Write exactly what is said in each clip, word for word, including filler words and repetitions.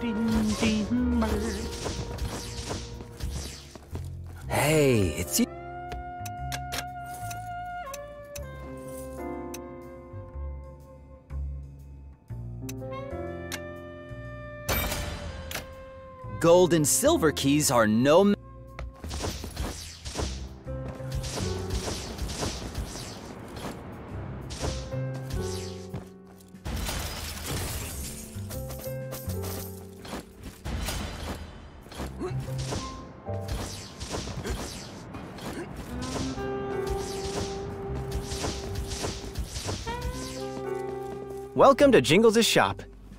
Hey, it's you. Gold and silver keys are no. Welcome to Jingles' shop.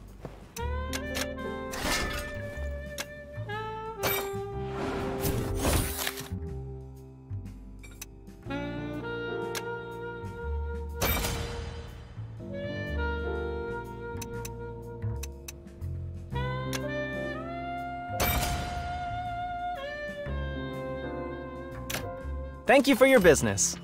Thank you for your business.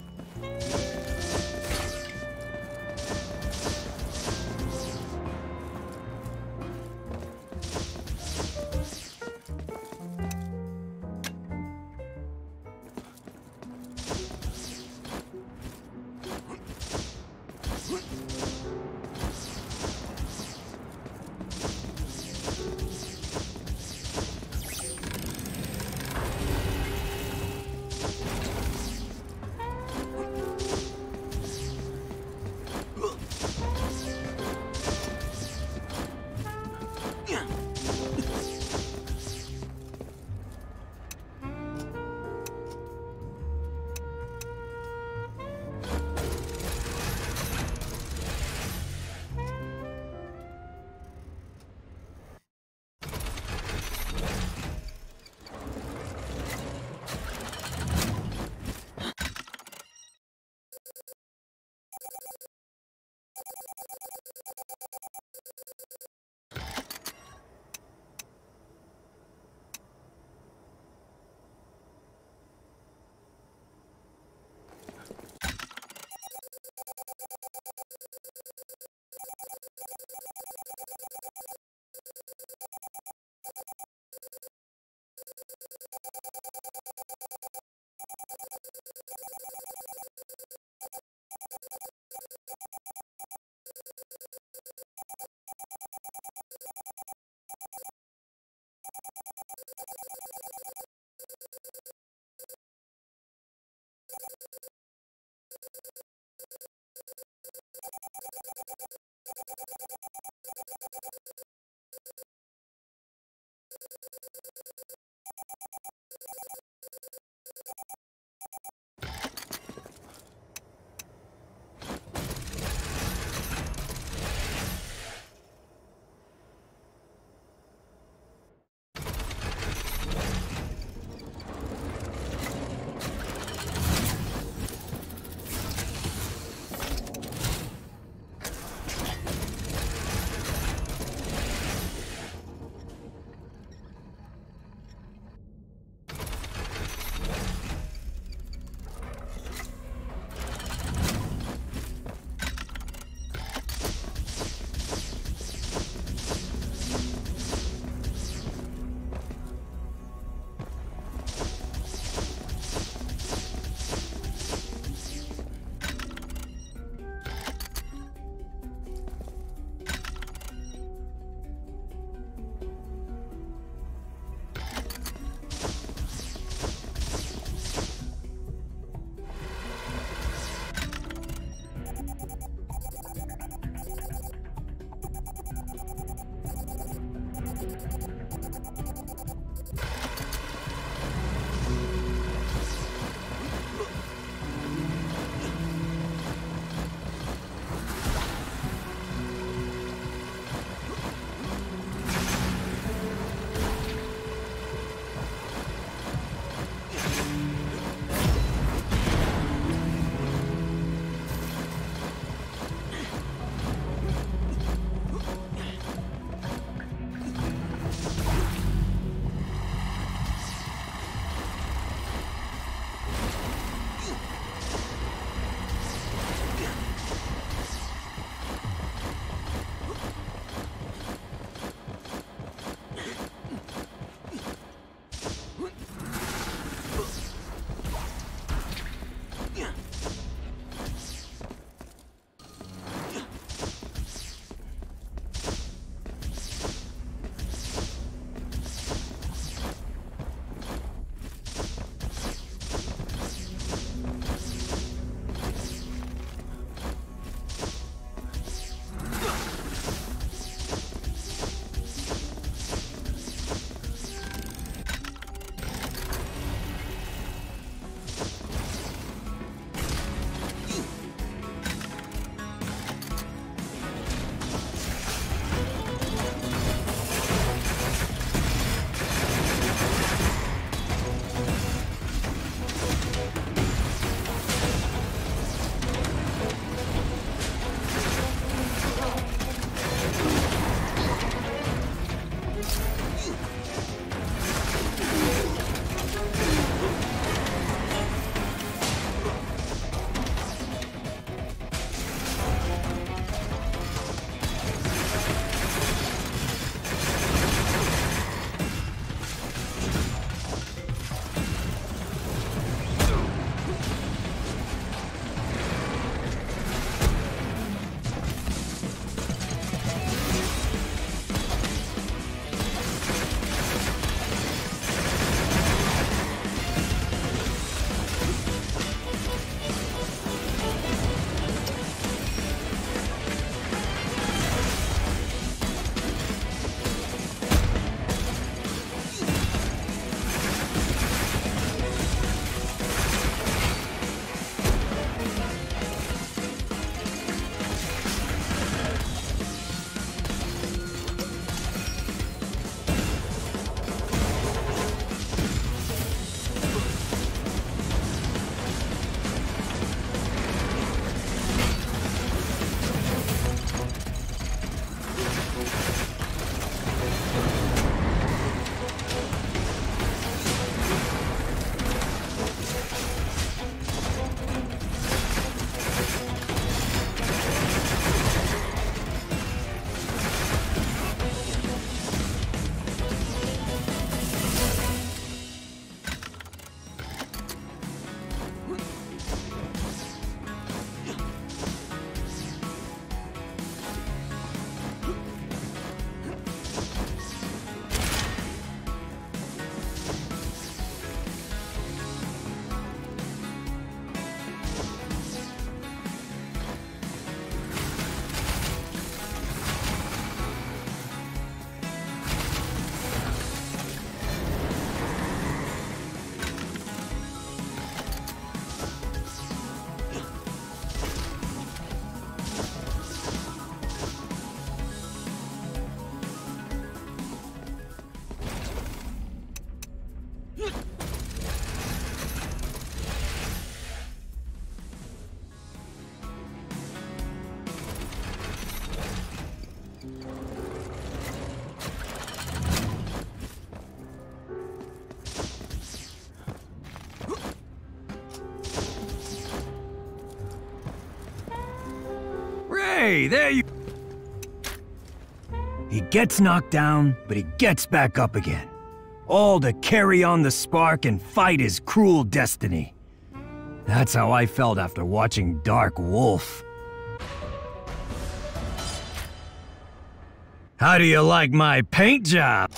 Hey, there you... He gets knocked down, but he gets back up again. All to carry on the spark and fight his cruel destiny. That's how I felt after watching Dark Wolf. How do you like my paint job?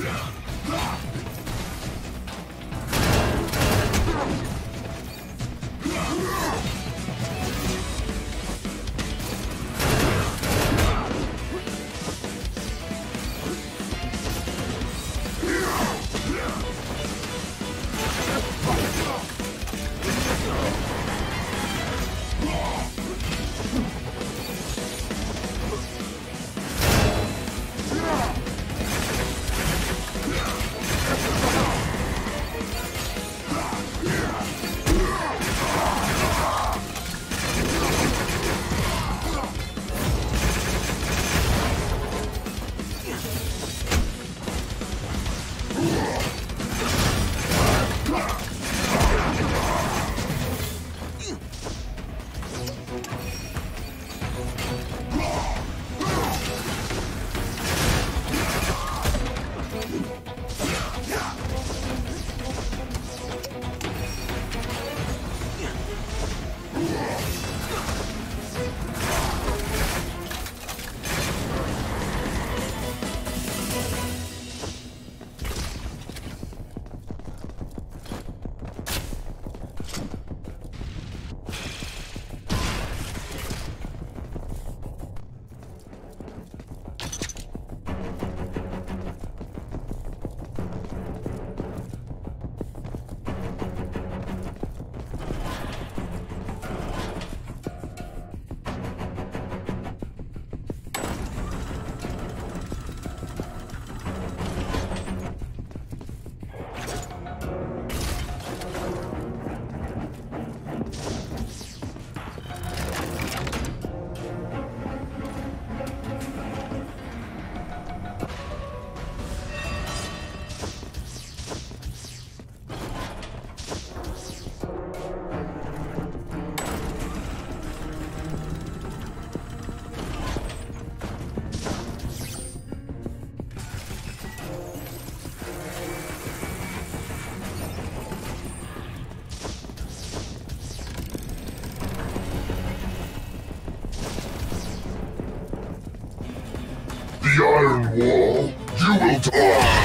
The Iron Wall, you will die!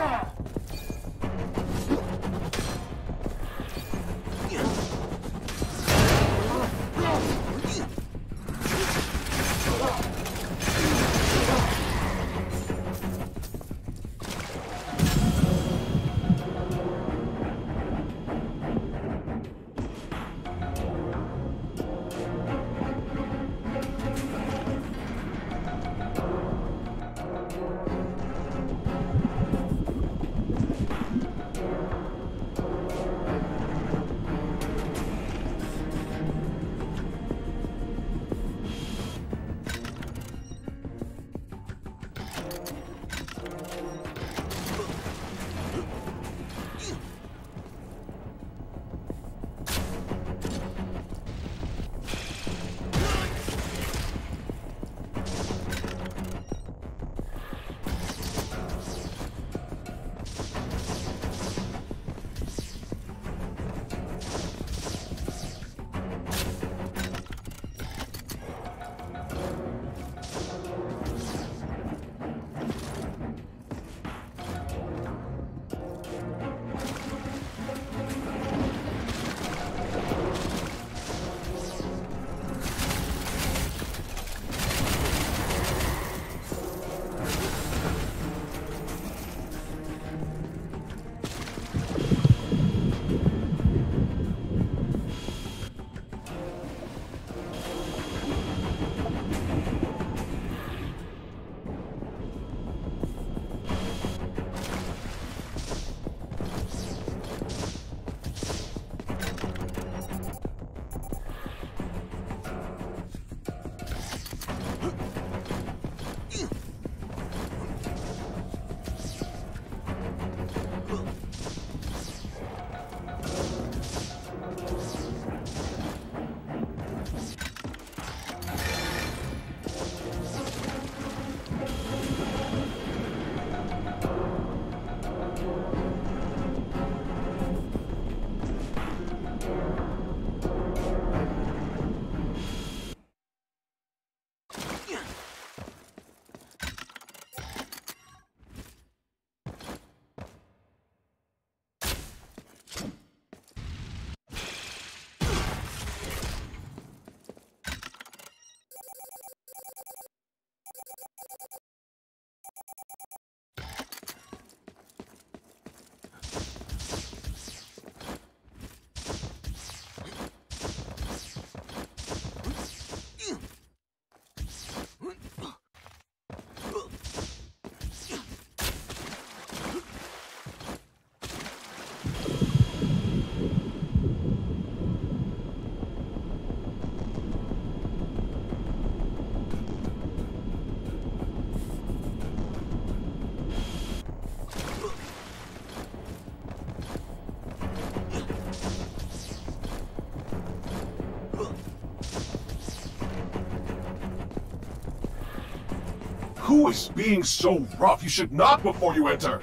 Who is being so rough? You should knock before you enter!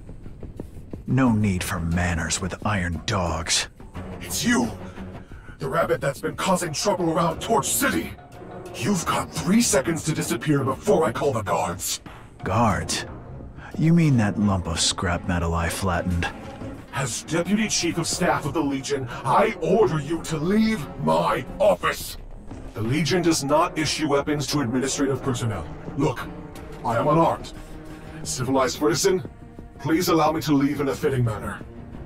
No need for manners with iron dogs. It's you! The rabbit that's been causing trouble around Torch City! You've got three seconds to disappear before I call the guards. Guards? You mean that lump of scrap metal I flattened? As Deputy Chief of Staff of the Legion, I order you to leave my office! The Legion does not issue weapons to administrative personnel. Look, I am unarmed. Civilized citizen, please allow me to leave in a fitting manner.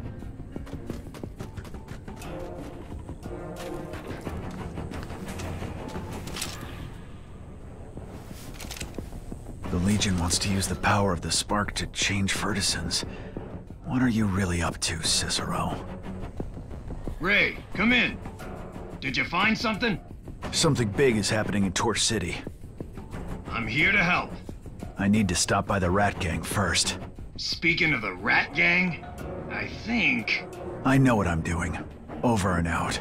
The Legion wants to use the power of the spark to change Furtisans. What are you really up to, Cicero? Ray, come in. Did you find something? Something big is happening in Torch City. I'm here to help. I need to stop by the Rat Gang first. Speaking of the Rat Gang, I think... I know what I'm doing. Over and out.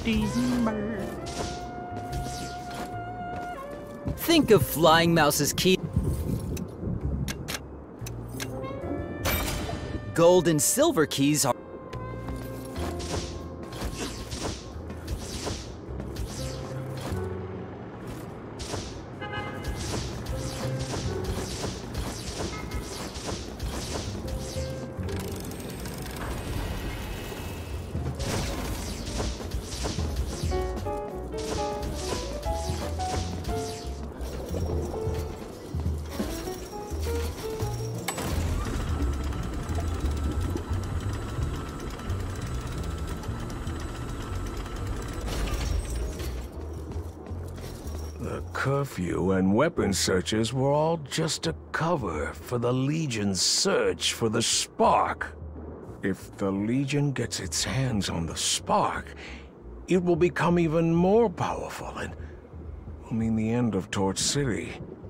December. Think of Flying Mouse's key. Gold and silver keys are... The curfew and weapon searches were all just a cover for the Legion's search for the Spark. If the Legion gets its hands on the Spark, it will become even more powerful and will mean the end of Torch City.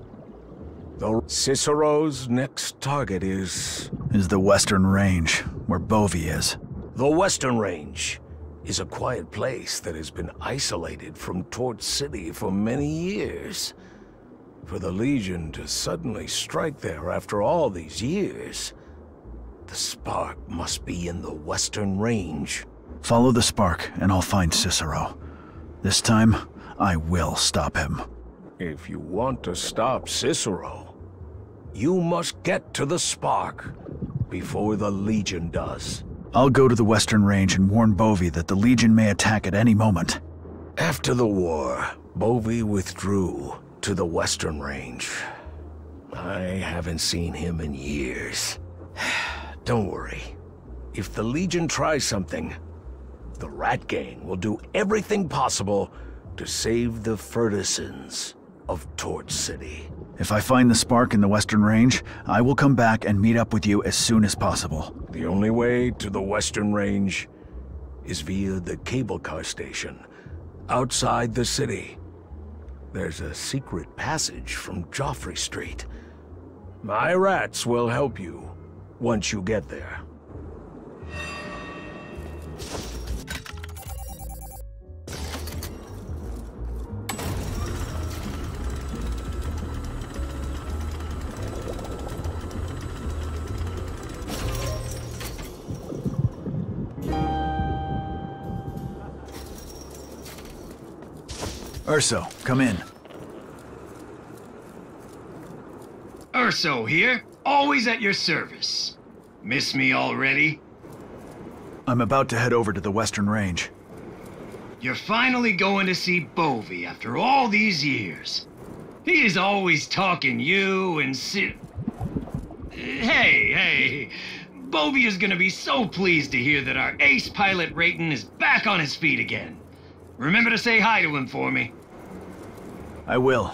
Though Cicero's next target is... Is the Western Range, where Bovey is. The Western Range is a quiet place that has been isolated from Torch City for many years. For the Legion to suddenly strike there after all these years, the Spark must be in the Western Range. Follow the Spark, and I'll find Cicero. This time, I will stop him. If you want to stop Cicero, you must get to the Spark before the Legion does. I'll go to the Western Range and warn Bovey that the Legion may attack at any moment. After the war, Bovey withdrew to the Western Range. I haven't seen him in years. Don't worry. If the Legion tries something, the Rat Gang will do everything possible to save the Fertisons of Torch City. If I find the Spark in the Western Range, I will come back and meet up with you as soon as possible. The only way to the Western Range is via the cable car station, outside the city. There's a secret passage from Joffrey Street. My rats will help you once you get there. Urso, come in. Urso here, always at your service. Miss me already? I'm about to head over to the Western Range. You're finally going to see Bovey after all these years. He is always talking you and si- Hey, hey. Bovey is gonna be so pleased to hear that our ace pilot Rayton is back on his feet again. Remember to say hi to him for me. I will.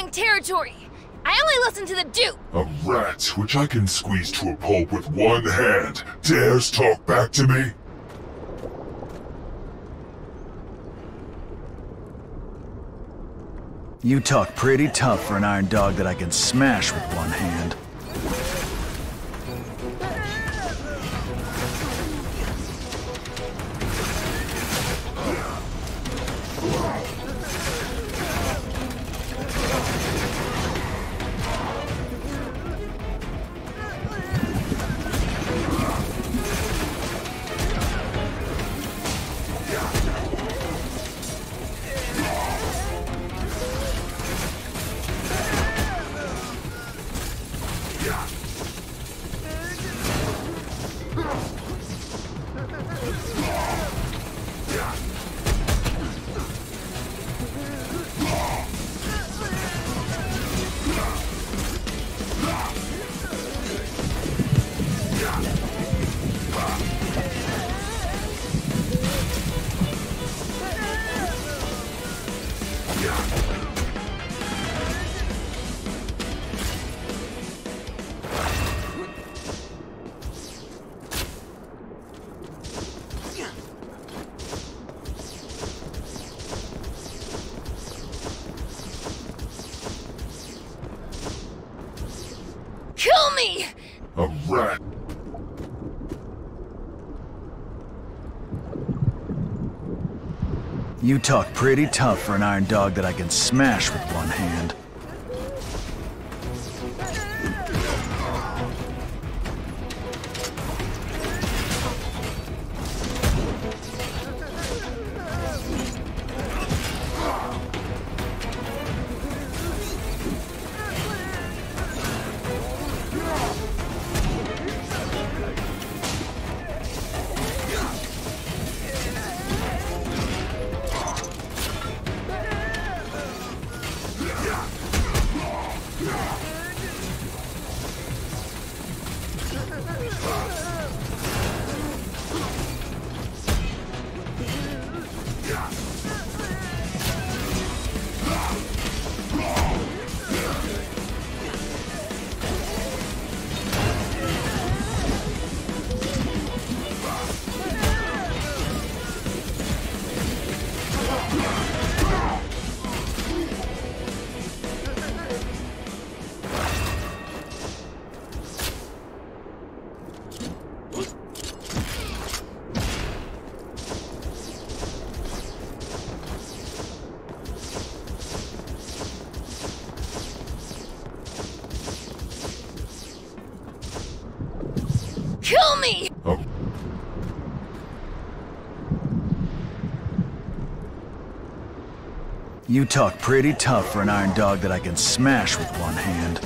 uncharting territory. I only listen to the Duke. A rat which I can squeeze to a pulp with one hand dares talk back to me? You talk pretty tough for an iron dog that I can smash with one hand. Kill me! A rat. You talk pretty tough for an iron dog that I can smash with one hand. Kill me! Oh. You talk pretty tough for an iron dog that I can smash with one hand.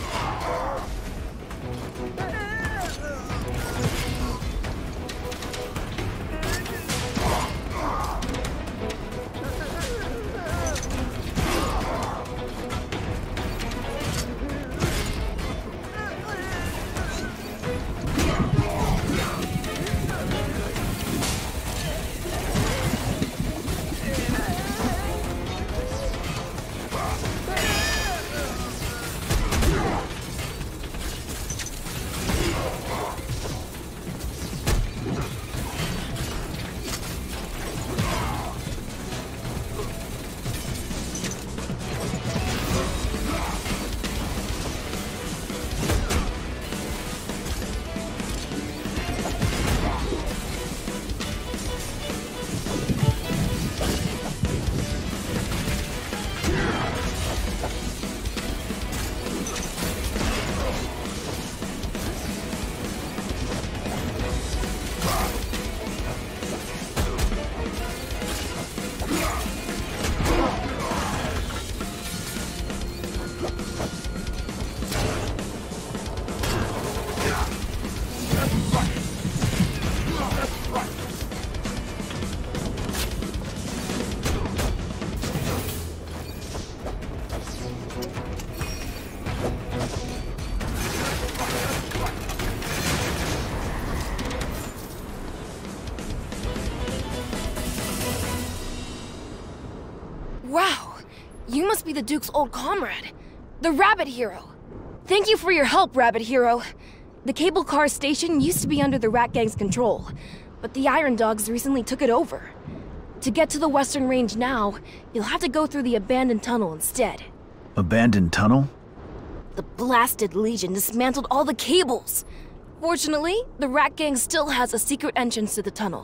Wow, you must be the Duke's old comrade. The Rabbit Hero. Thank you for your help, Rabbit Hero. The cable car station used to be under the Rat Gang's control, but the Iron Dogs recently took it over. To get to the Western Range now, you'll have to go through the abandoned tunnel instead. Abandoned tunnel? The blasted Legion dismantled all the cables. Fortunately, the Rat Gang still has a secret entrance to the tunnel.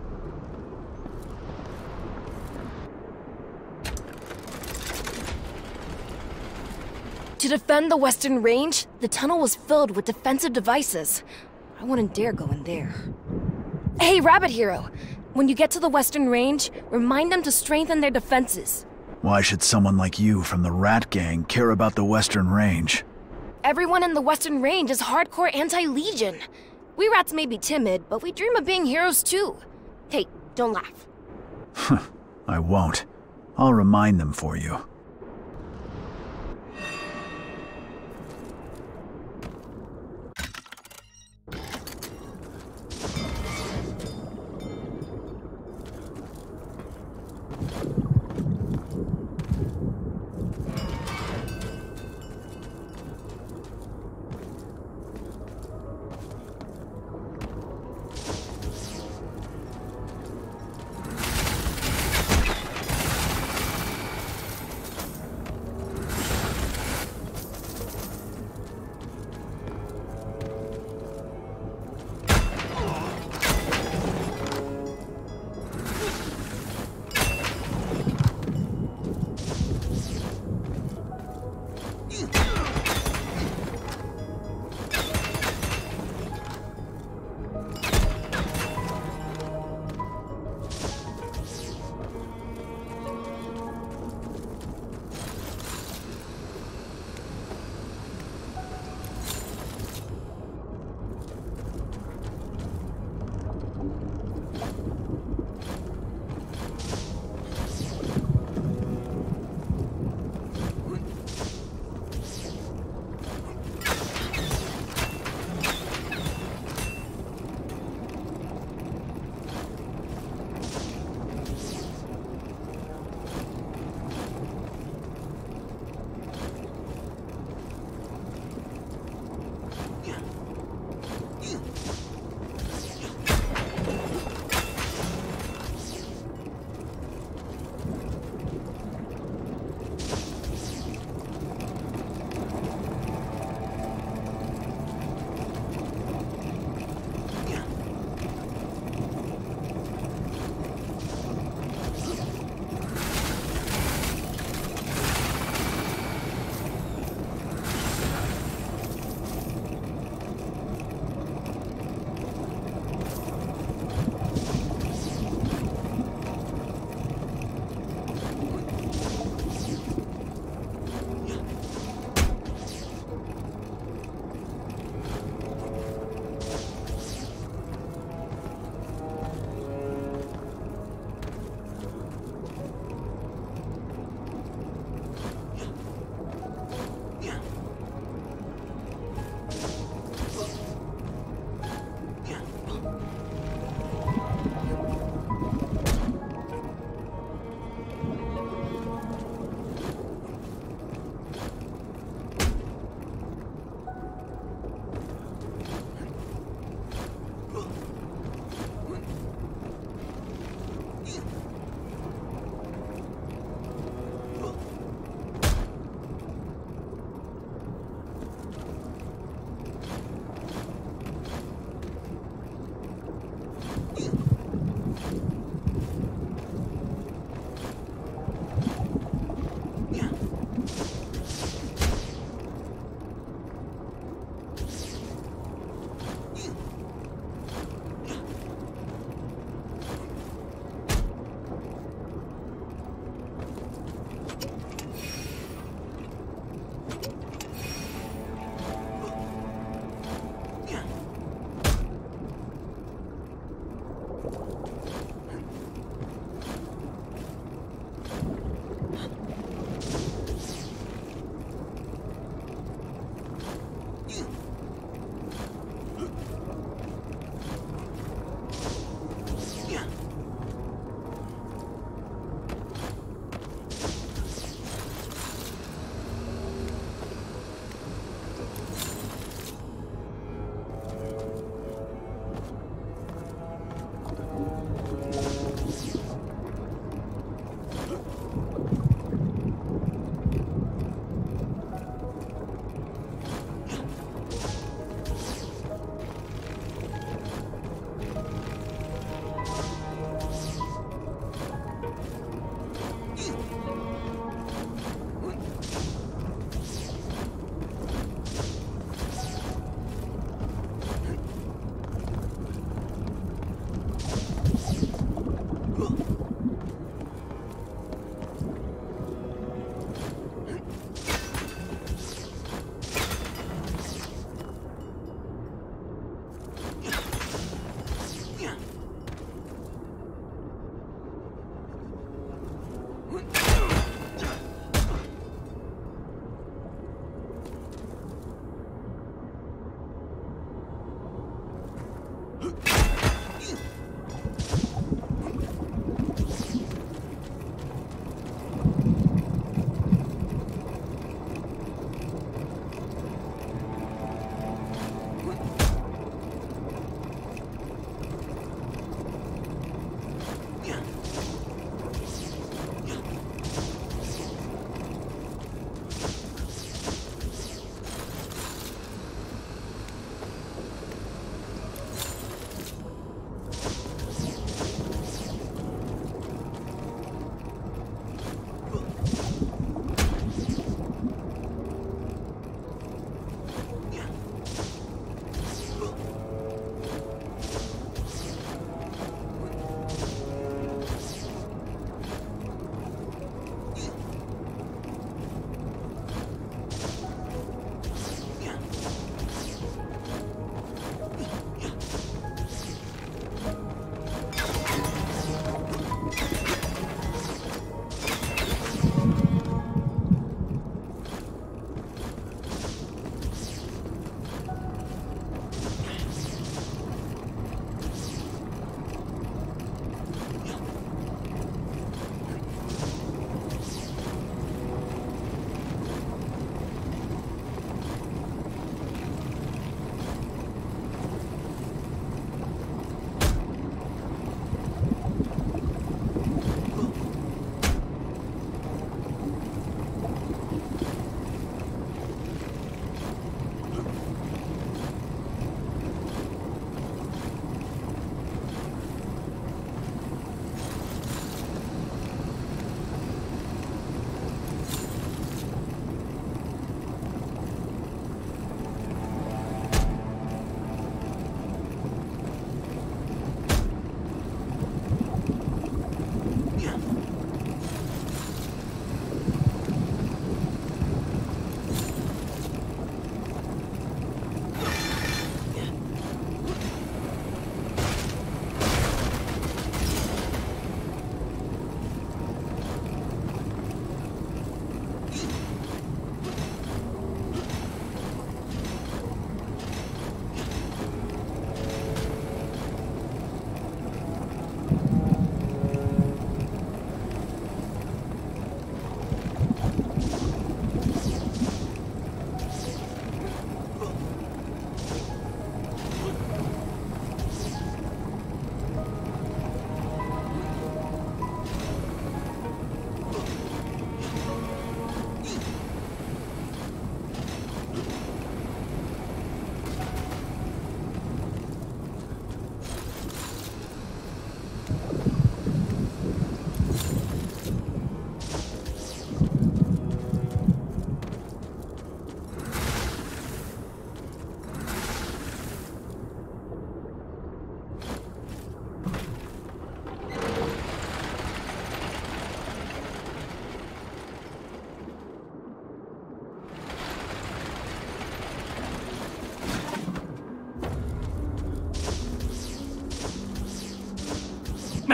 To defend the Western Range, the tunnel was filled with defensive devices. I wouldn't dare go in there. Hey, Rabbit Hero! When you get to the Western Range, remind them to strengthen their defenses. Why should someone like you from the Rat Gang care about the Western Range? Everyone in the Western Range is hardcore anti-Legion. We rats may be timid, but we dream of being heroes too. Hey, don't laugh. I won't. I'll remind them for you.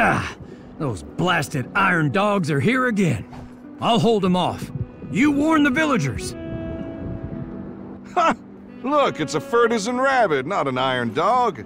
Ah, those blasted iron dogs are here again. I'll hold them off. You warn the villagers. Ha! Look, it's a Furtisan rabbit, not an iron dog.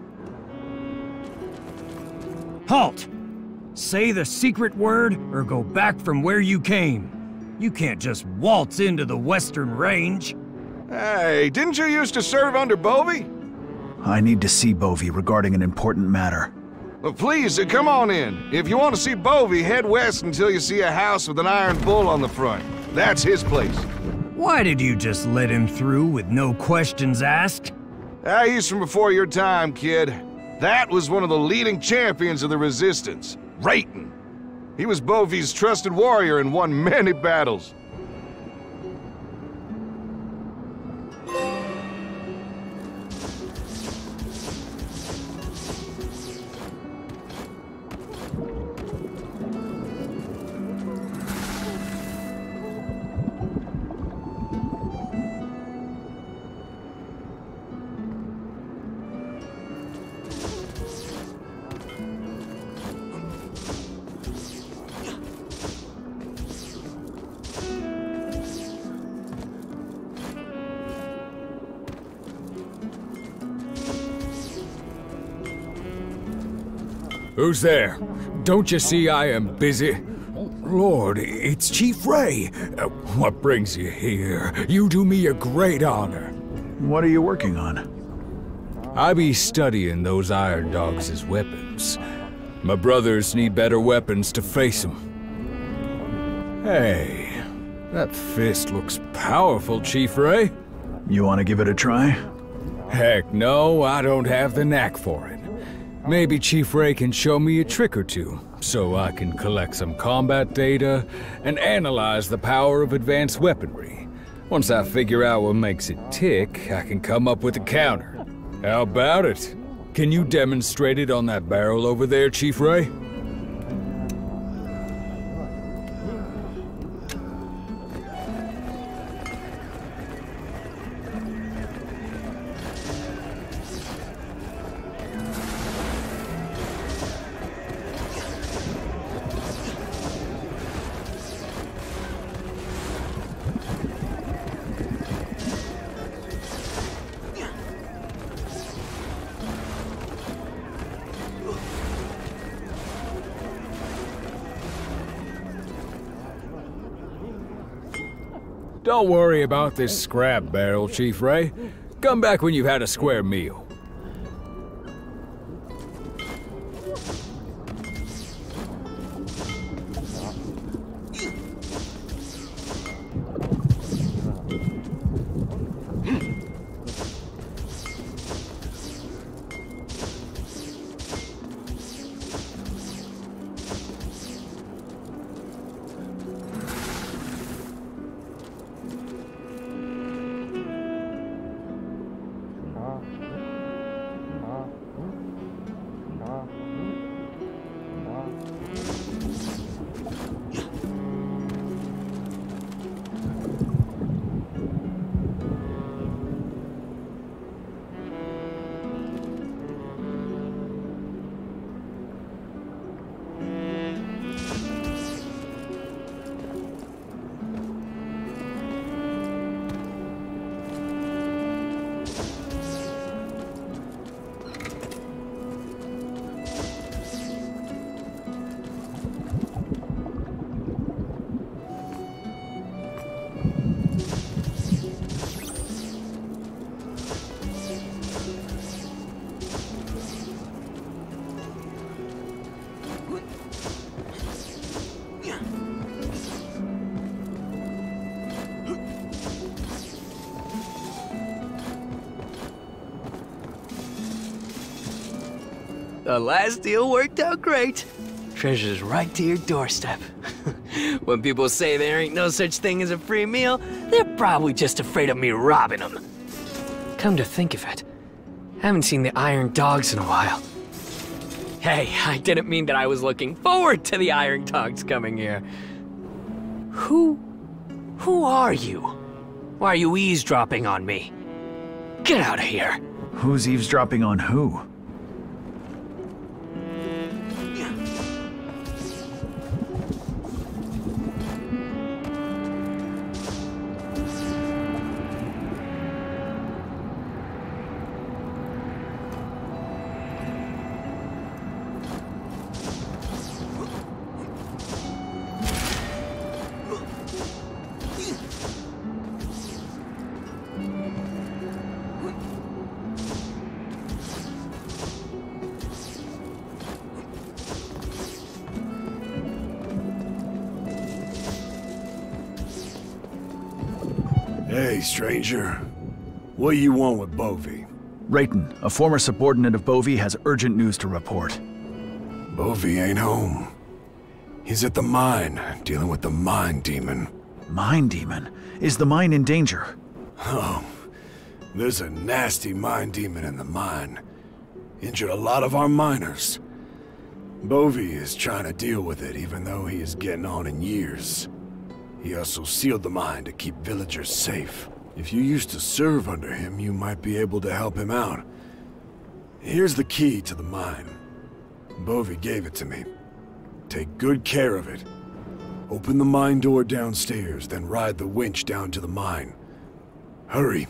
Halt! Say the secret word or go back from where you came. You can't just waltz into the Western Range. Hey, didn't you used to serve under Bovey? I need to see Bovey regarding an important matter. Well, please, uh, come on in. If you want to see Bovey, head west until you see a house with an iron bull on the front. That's his place. Why did you just let him through with no questions asked? Ah, he's from before your time, kid. That was one of the leading champions of the Resistance, Rayton. He was Bovey's trusted warrior and won many battles. Who's there? Don't you see I am busy? Lord, it's Chief Ray. Uh, what brings you here? You do me a great honor. What are you working on? I be studying those iron dogs as weapons. My brothers need better weapons to face them. Hey, that fist looks powerful, Chief Ray. You want to give it a try? Heck no, I don't have the knack for it. Maybe Chief Ray can show me a trick or two, so I can collect some combat data and analyze the power of advanced weaponry. Once I figure out what makes it tick, I can come up with a counter. How about it? Can you demonstrate it on that barrel over there, Chief Ray? Don't worry about this scrap barrel, Chief Ray. Come back when you've had a square meal. The last deal worked out great. Treasure's right to your doorstep. When people say there ain't no such thing as a free meal, they're probably just afraid of me robbing them. Come to think of it, haven't seen the Iron Dogs in a while. Hey, I didn't mean that I was looking forward to the Iron Dogs coming here. Who... who are you? Why are you eavesdropping on me? Get out of here. Who's eavesdropping on who? Hey, stranger. What do you want with Bovey? Rayton, a former subordinate of Bovey, has urgent news to report. Bovey ain't home. He's at the mine, dealing with the mine demon. Mine demon? Is the mine in danger? Oh, there's a nasty mine demon in the mine. Injured a lot of our miners. Bovey is trying to deal with it, even though he is getting on in years. He also sealed the mine to keep villagers safe. If you used to serve under him, you might be able to help him out. Here's the key to the mine. Bovey gave it to me. Take good care of it. Open the mine door downstairs, then ride the winch down to the mine. Hurry.